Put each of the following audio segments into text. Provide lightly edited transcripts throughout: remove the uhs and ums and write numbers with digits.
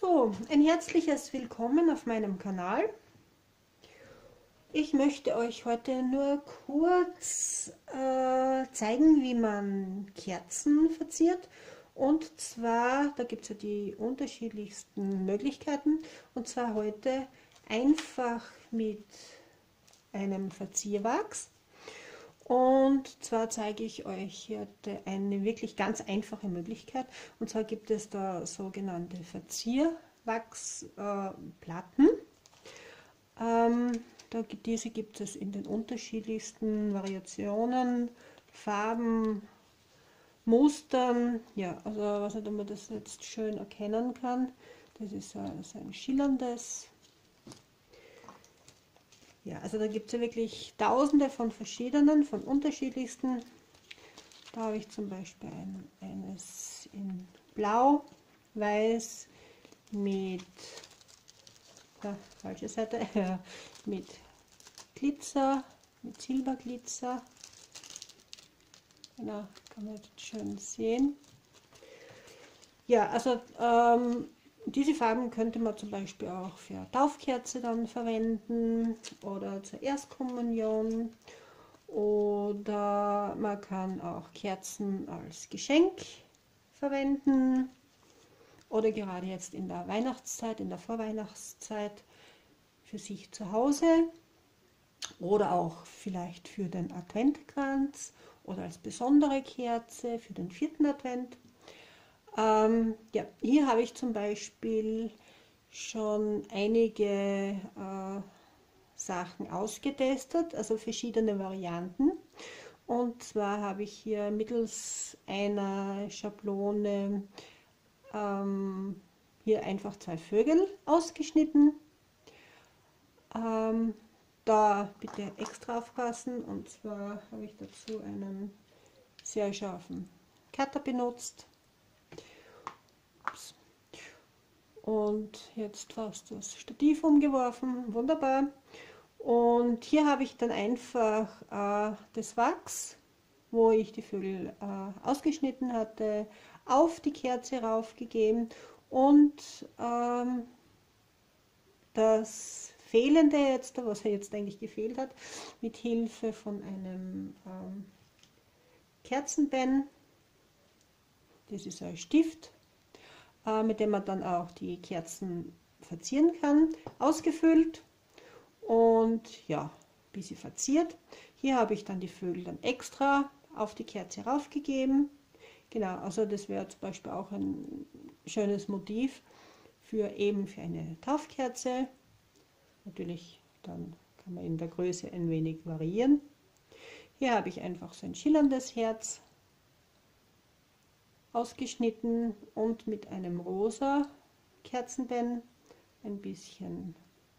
So, ein herzliches Willkommen auf meinem Kanal. Ich möchte euch heute nur kurz zeigen, wie man Kerzen verziert. Und zwar, da gibt es ja die unterschiedlichsten Möglichkeiten. Und zwar heute einfach mit einem Verzierwachs. Und zwar zeige ich euch heute eine wirklich ganz einfache Möglichkeit. Und zwar gibt es da sogenannte Verzierwachsplatten. Diese gibt es in den unterschiedlichsten Variationen, Farben, Mustern. Ja, also was nicht, ob man das jetzt schön erkennen kann. Das ist so ein schillerndes. Ja, also da gibt es ja wirklich tausende von verschiedenen, von unterschiedlichsten. Da habe ich zum Beispiel eines in Blau, Weiß, mit, falsche Seite, mit Glitzer, mit Silberglitzer. Genau, kann man jetzt schön sehen. Ja, also diese Farben könnte man zum Beispiel auch für Taufkerze dann verwenden oder zur Erstkommunion, oder man kann auch Kerzen als Geschenk verwenden oder gerade jetzt in der Weihnachtszeit, in der Vorweihnachtszeit für sich zu Hause oder auch vielleicht für den Adventkranz oder als besondere Kerze für den 4. Advent. Ja, hier habe ich zum Beispiel schon einige Sachen ausgetestet, also verschiedene Varianten. Und zwar habe ich hier mittels einer Schablone hier einfach 2 Vögel ausgeschnitten. Da bitte extra aufpassen, und zwar habe ich dazu einen sehr scharfen Cutter benutzt. Und jetzt fast das Stativ umgeworfen, wunderbar. Und hier habe ich dann einfach das Wachs, wo ich die Vögel ausgeschnitten hatte, auf die Kerze raufgegeben und das Fehlende jetzt, was jetzt eigentlich gefehlt hat, mit Hilfe von einem Kerzenpen, das ist ein Stift, mit dem man dann auch die Kerzen verzieren kann, ausgefüllt und ja, ein bisschen verziert. Hier habe ich dann die Vögel dann extra auf die Kerze raufgegeben. Genau, also das wäre zum Beispiel auch ein schönes Motiv für eine Taufkerze. Natürlich, dann kann man in der Größe ein wenig variieren. Hier habe ich einfach so ein schillerndes Herz ausgeschnitten und mit einem rosa Kerzenpen ein bisschen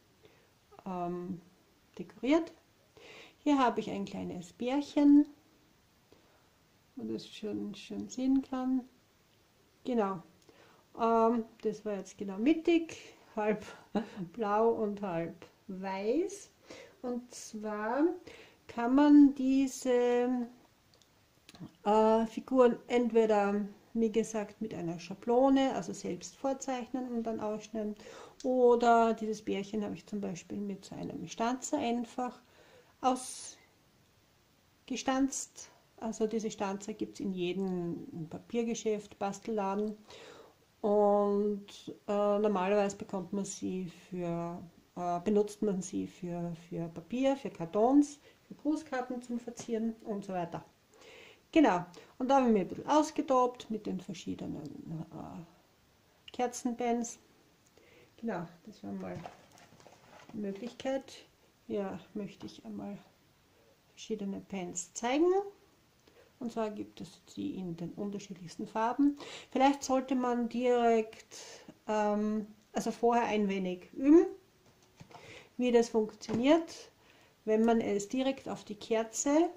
dekoriert. Hier habe ich ein kleines Bärchen, wo man das schön sehen kann. Genau, das war jetzt genau mittig, halb blau und halb weiß. Und zwar kann man diese Figuren entweder, wie gesagt, mit einer Schablone, also selbst vorzeichnen und dann ausschneiden, oder dieses Bärchen habe ich zum Beispiel mit so einem Stanzer einfach ausgestanzt. Also diese Stanzer gibt es in jedem Papiergeschäft, Bastelladen, und normalerweise bekommt man sie benutzt man sie für Papier, für Kartons, für Grußkarten zum Verzieren und so weiter. Genau, und da habe ich mir ein bisschen ausgetobt mit den verschiedenen Kerzenpens. Genau, das war mal eine Möglichkeit. Hier möchte ich einmal verschiedene Pens zeigen. Und zwar gibt es die in den unterschiedlichsten Farben. Vielleicht sollte man direkt, also vorher ein wenig üben, wie das funktioniert, wenn man es direkt auf die Kerze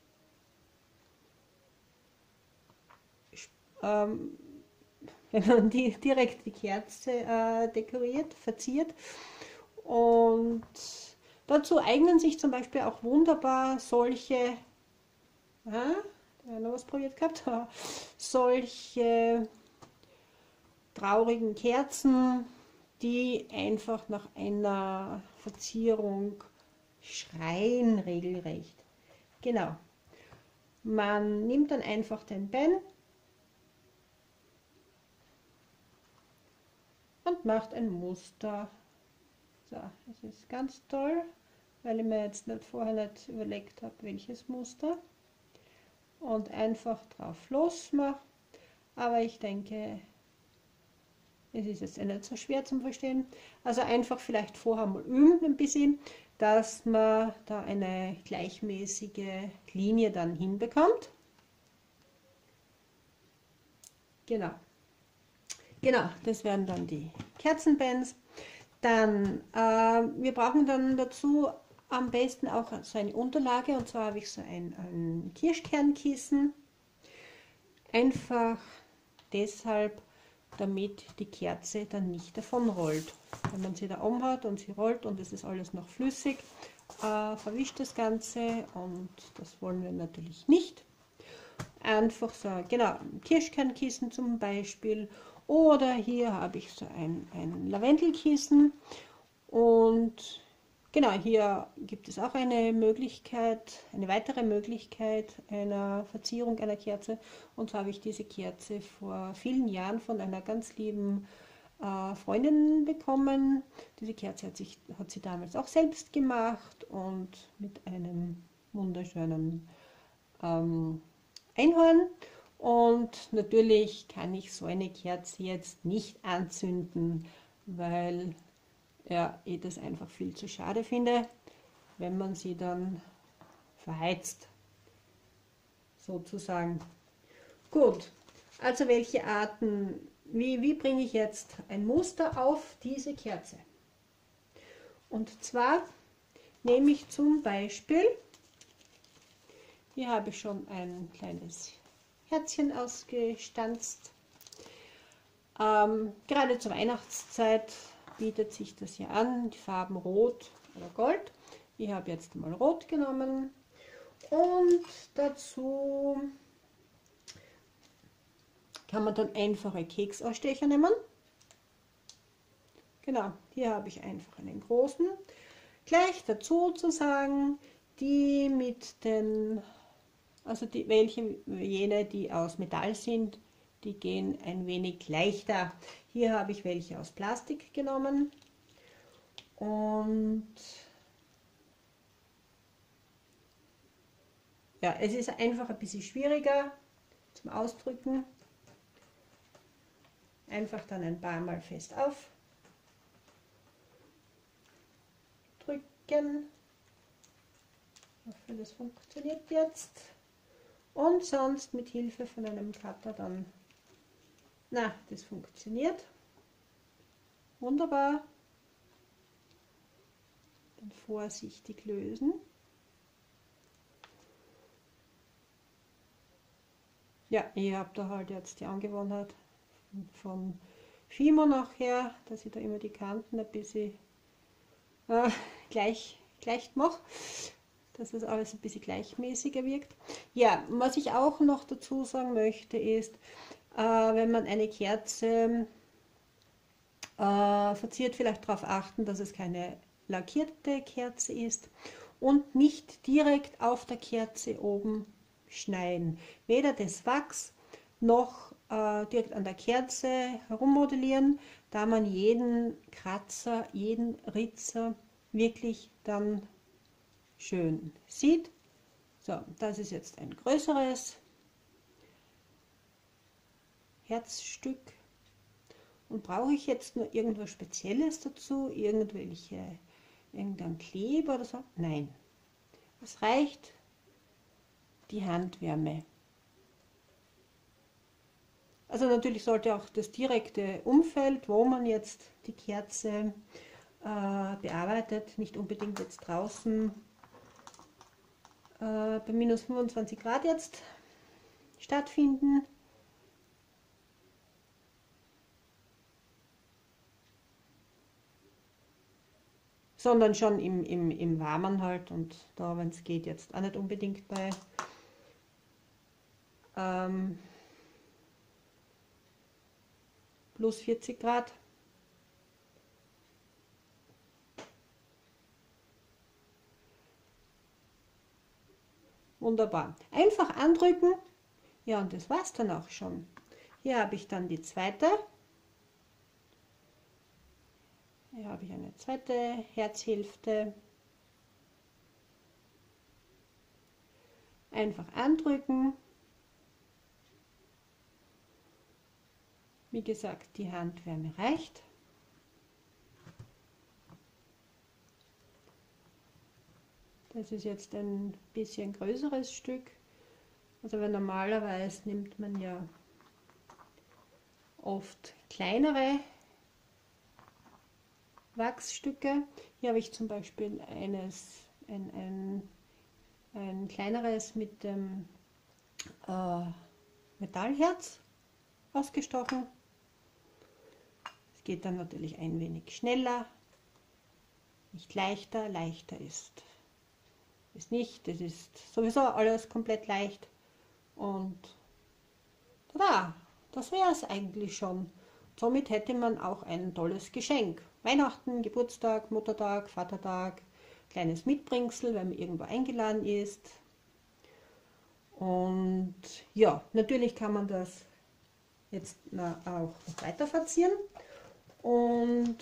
wenn man direkt die Kerze dekoriert, verziert. Und dazu eignen sich zum Beispiel auch wunderbar solche, noch was probiert gehabt, solche traurigen Kerzen, die einfach nach einer Verzierung schreien regelrecht. Genau. Man nimmt dann einfach den Pen und macht ein Muster. So, das ist ganz toll, weil ich mir jetzt vorher nicht überlegt habe, welches Muster. Und einfach drauf losmache. Aber ich denke, es ist jetzt nicht so schwer zum Verstehen. Also einfach vielleicht vorher mal üben ein bisschen, dass man da eine gleichmäßige Linie dann hinbekommt. Genau. Genau, das wären dann die Kerzenbands. Dann, wir brauchen dann dazu am besten auch so eine Unterlage, und zwar habe ich so ein Kirschkernkissen. Einfach deshalb, damit die Kerze dann nicht davon rollt. Wenn man sie da oben hat und sie rollt und es ist alles noch flüssig, verwischt das Ganze, und das wollen wir natürlich nicht. Einfach so, genau, ein Kirschkernkissen zum Beispiel, oder hier habe ich so ein Lavendelkissen, und genau, hier gibt es auch eine Möglichkeit, eine weitere Möglichkeit einer Verzierung einer Kerze, und zwar habe ich diese Kerze vor vielen Jahren von einer ganz lieben Freundin bekommen. Diese Kerze hat sie damals auch selbst gemacht und mit einem wunderschönen Einhorn. Und natürlich kann ich so eine Kerze jetzt nicht anzünden, weil ja, ich das einfach viel zu schade finde, wenn man sie dann verheizt, sozusagen. Gut, also welche Arten, wie bringe ich jetzt ein Muster auf diese Kerze? Und zwar nehme ich zum Beispiel, hier habe ich schon ein kleines Herzchen ausgestanzt. Gerade zur Weihnachtszeit bietet sich das ja an, die Farben Rot oder Gold. Ich habe jetzt mal Rot genommen, und dazu kann man dann einfache Keksausstecher nehmen. Genau, hier habe ich einfach einen großen. Gleich dazu zu sagen, die mit den, also jene, die aus Metall sind, die gehen ein wenig leichter. Hier habe ich welche aus Plastik genommen, und ja, es ist einfach ein bisschen schwieriger zum Ausdrücken. Einfach dann ein paar Mal fest aufdrücken. Ich hoffe, das funktioniert jetzt. Und sonst mit Hilfe von einem Cutter dann, na, das funktioniert. Wunderbar. Dann vorsichtig lösen. Ja, ich habe da halt jetzt die Angewohnheit von Fimo nachher, dass ich da immer die Kanten ein bisschen gleich mache, dass das alles ein bisschen gleichmäßiger wirkt. Ja, was ich auch noch dazu sagen möchte ist, wenn man eine Kerze verziert, vielleicht darauf achten, dass es keine lackierte Kerze ist, und nicht direkt auf der Kerze oben schneiden. Weder das Wachs noch direkt an der Kerze herummodellieren, da man jeden Kratzer, jeden Ritzer wirklich dann schön sieht. So, das ist jetzt ein größeres Herzstück. Und brauche ich jetzt nur irgendwas Spezielles dazu? Irgendein Kleber oder so? Nein. Es reicht die Handwärme. Also natürlich sollte auch das direkte Umfeld, wo man jetzt die Kerze bearbeitet, nicht unbedingt jetzt draußen bei minus 25 Grad jetzt stattfinden. Sondern schon im Warmen halt, und da, wenn es geht, jetzt auch nicht unbedingt bei plus 40 Grad. Wunderbar. Einfach andrücken. Ja, und das war's dann auch schon. Hier habe ich dann die zweite. Hier habe ich eine zweite Herzhälfte. Einfach andrücken. Wie gesagt, die Handwärme reicht. Das ist jetzt ein bisschen größeres Stück. Also weil normalerweise nimmt man ja oft kleinere Wachsstücke. Hier habe ich zum Beispiel ein kleineres mit dem Metallherz ausgestochen. Es geht dann natürlich ein wenig schneller, nicht leichter. Leichter ist nicht, das ist sowieso alles komplett leicht. Und tada, das wäre es eigentlich schon. Somit hätte man auch ein tolles Geschenk. Weihnachten, Geburtstag, Muttertag, Vatertag, kleines Mitbringsel, wenn man irgendwo eingeladen ist. Und ja, natürlich kann man das jetzt auch noch weiter verzieren. Und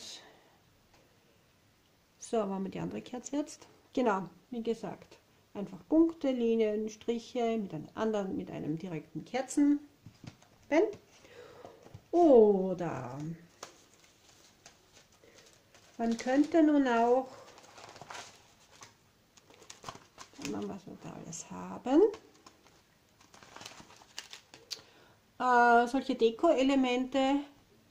so, machen wir die andere Kerze jetzt. Genau, wie gesagt, einfach Punkte, Linien, Striche mit einem direkten Kerzenpen. Oder man könnte nun auch, was wir da alles haben, solche Deko-Elemente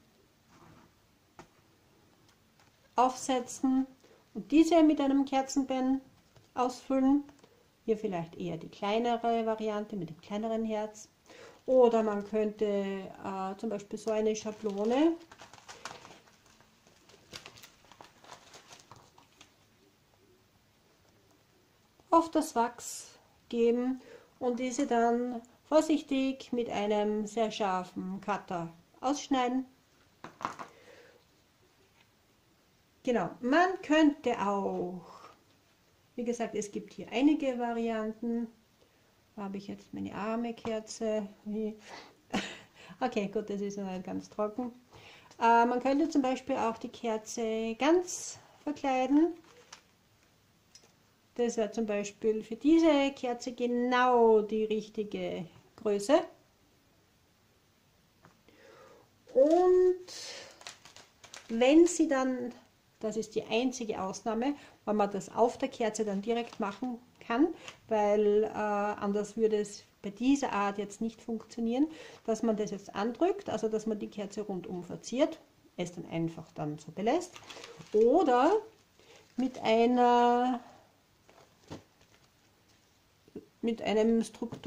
aufsetzen und diese mit einem Kerzenpen ausfüllen. Hier vielleicht eher die kleinere Variante mit dem kleineren Herz. Oder man könnte zum Beispiel so eine Schablone auf das Wachs geben und diese dann vorsichtig mit einem sehr scharfen Cutter ausschneiden. Genau, man könnte auch, wie gesagt, es gibt hier einige Varianten. Da habe ich jetzt meine arme Kerze. Okay, gut, das ist noch nicht ganz trocken. Man könnte zum Beispiel auch die Kerze ganz verkleiden. Das wäre zum Beispiel für diese Kerze genau die richtige Größe. Und wenn sie dann, das ist die einzige Ausnahme, wenn man das auf der Kerze dann direkt machen kann, weil anders würde es bei dieser Art jetzt nicht funktionieren, dass man das jetzt andrückt, also dass man die Kerze rundum verziert, es dann einfach dann so belässt, oder mit einem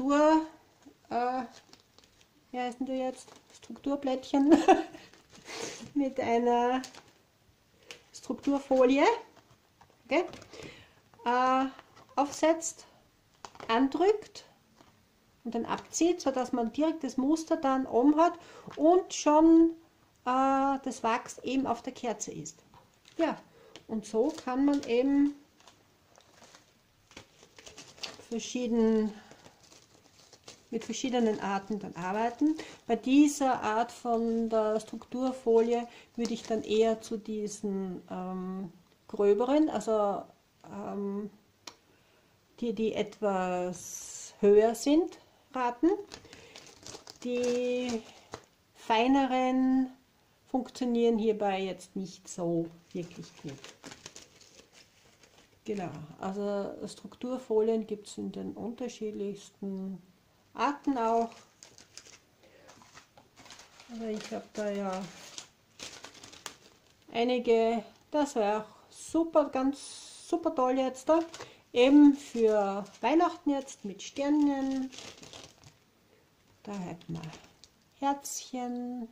wie heißen die jetzt? Strukturblättchen, mit einer Strukturfolie, okay, aufsetzt, andrückt und dann abzieht, sodass man direkt das Muster dann oben hat und schon das Wachs eben auf der Kerze ist. Ja, und so kann man eben mit verschiedenen Arten dann arbeiten. Bei dieser Art von der Strukturfolie würde ich dann eher zu diesen gröberen, also die etwas höher sind, raten. Die feineren funktionieren hierbei jetzt nicht so wirklich gut. Genau, also Strukturfolien gibt es in den unterschiedlichsten Arten auch. Also ich habe da ja einige, das wäre auch super, ganz super toll jetzt da. Eben für Weihnachten jetzt mit Sternchen. Da hätten wir Herzchen.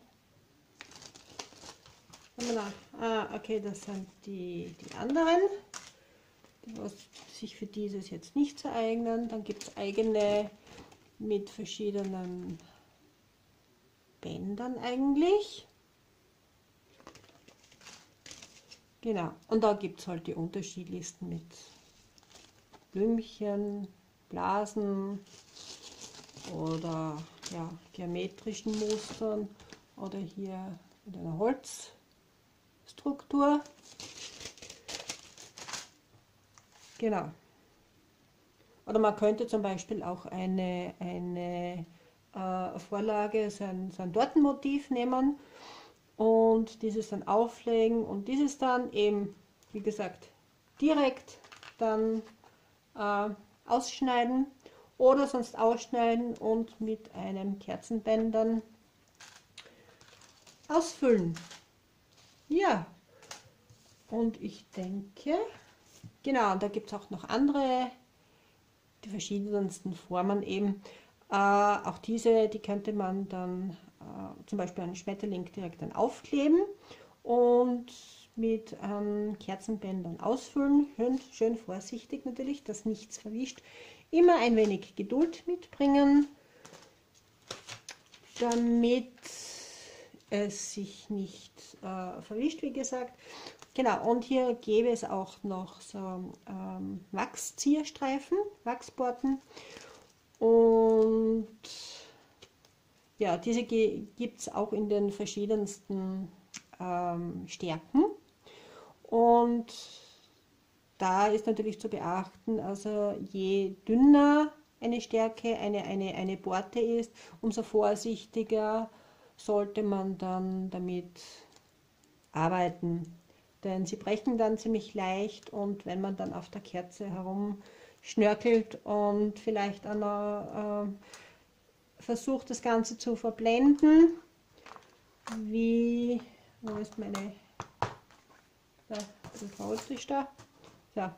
Okay, das sind die anderen, die sich für dieses jetzt nicht so eignen. Dann gibt es eigene mit verschiedenen Bändern eigentlich. Genau, und da gibt es halt die unterschiedlichsten mit Blümchen, Blasen oder ja, geometrischen Mustern oder hier mit einer Holzstruktur. Genau. Oder man könnte zum Beispiel auch eine Vorlage, so ein Tortenmotiv nehmen und dieses dann auflegen und dieses dann eben, wie gesagt, direkt dann ausschneiden oder sonst ausschneiden und mit einem Kerzenbändern ausfüllen. Ja, und ich denke, genau, da gibt es auch noch andere, die verschiedensten Formen eben. Auch diese, die könnte man dann zum Beispiel einen Schmetterling direkt dann aufkleben und mit Kerzenbändern ausfüllen. Schön vorsichtig natürlich, dass nichts verwischt. Immer ein wenig Geduld mitbringen, damit es sich nicht verwischt, wie gesagt. Genau, und hier gäbe es auch noch so Wachszierstreifen, Wachsborten. Und ja, diese gibt es auch in den verschiedensten Stärken. Und da ist natürlich zu beachten, also je dünner eine Stärke, eine Borte ist, umso vorsichtiger sollte man dann damit arbeiten. Denn sie brechen dann ziemlich leicht und wenn man dann auf der Kerze herumschnörkelt und vielleicht auch noch versucht, das Ganze zu verblenden, wo ist meine, wie groß ist da? Ja.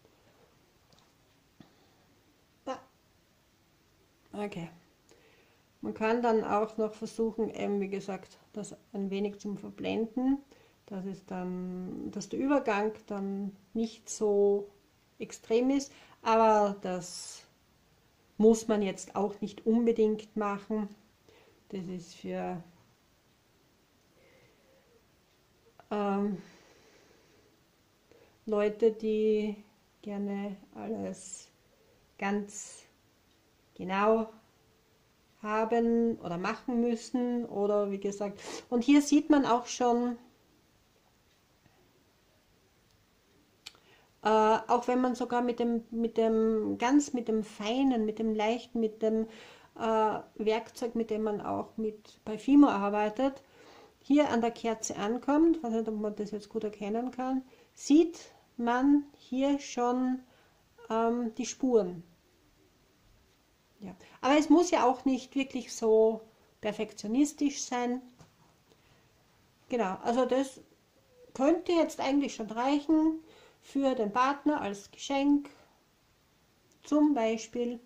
Okay. Man kann dann auch noch versuchen, eben wie gesagt, das ein wenig zum Verblenden, dass der Übergang dann nicht so extrem ist, aber das muss man jetzt auch nicht unbedingt machen. Das ist für Leute, die gerne alles ganz genau haben oder machen müssen oder wie gesagt. Und hier sieht man auch schon, auch wenn man sogar mit dem Feinen, mit dem Leichten, mit dem Werkzeug, mit dem man auch bei Fimo arbeitet, hier an der Kerze ankommt, ich weiß nicht, ob man das jetzt gut erkennen kann, sieht man hier schon die Spuren. Ja. Aber es muss ja auch nicht wirklich so perfektionistisch sein. Genau, also das könnte jetzt eigentlich schon reichen für den Partner als Geschenk zum Beispiel.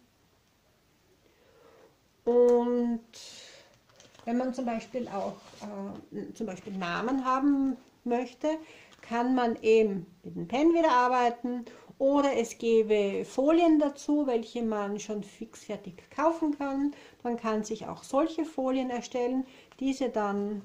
Und wenn man zum Beispiel auch Namen haben möchte, kann man eben mit dem Pen wieder arbeiten oder es gäbe Folien dazu, welche man schon fixfertig kaufen kann. Man kann sich auch solche Folien erstellen, diese dann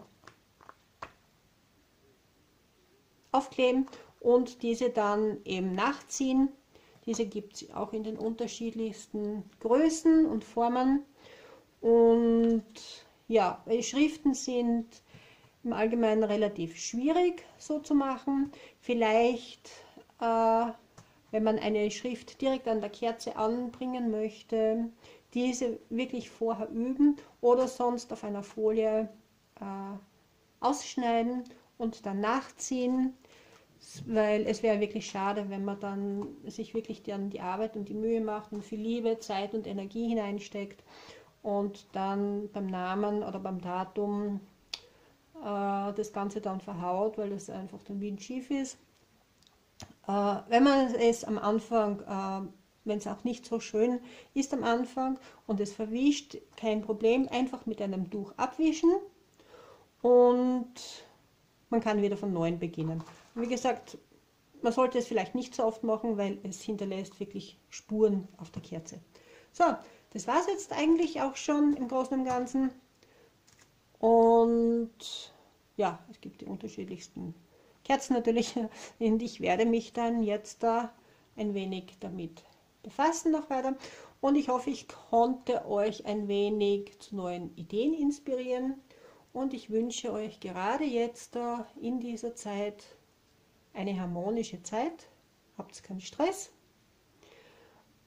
aufkleben und diese dann eben nachziehen. Diese gibt es auch in den unterschiedlichsten Größen und Formen. Und ja, Schriften sind im Allgemeinen relativ schwierig so zu machen. Vielleicht, wenn man eine Schrift direkt an der Kerze anbringen möchte, diese wirklich vorher üben oder sonst auf einer Folie ausschneiden und dann nachziehen, weil es wäre wirklich schade, wenn man dann sich wirklich dann die Arbeit und die Mühe macht und viel Liebe, Zeit und Energie hineinsteckt und dann beim Namen oder beim Datum das Ganze dann verhaut, weil das einfach dann windschief ist. Wenn man es am Anfang, wenn es auch nicht so schön ist am Anfang und es verwischt, kein Problem, einfach mit einem Tuch abwischen und man kann wieder von neuem beginnen. Und wie gesagt, man sollte es vielleicht nicht so oft machen, weil es hinterlässt wirklich Spuren auf der Kerze. So, das war es jetzt eigentlich auch schon im Großen und Ganzen. Und ja, es gibt die unterschiedlichsten Kerzen natürlich. Und ich werde mich dann jetzt da ein wenig damit befassen noch weiter. Und ich hoffe, ich konnte euch ein wenig zu neuen Ideen inspirieren. Und ich wünsche euch gerade jetzt da in dieser Zeit eine harmonische Zeit. Habt keinen Stress.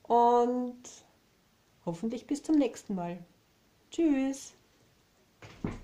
Und hoffentlich bis zum nächsten Mal. Tschüss.